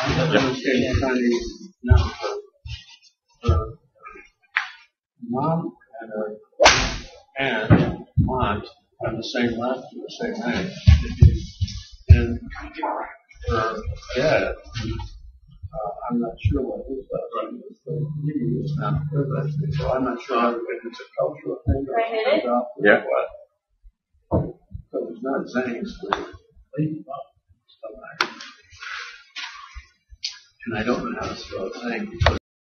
I don't understand Chinese now. Mom and aunt have the same last and the same name. And her dad, I'm not sure what his last name is, but he is not her last name. So I'm not sure if it's a cultural thing or what. So it's not Zhang, it's Ladybug. And I don't know how to spell Zhang.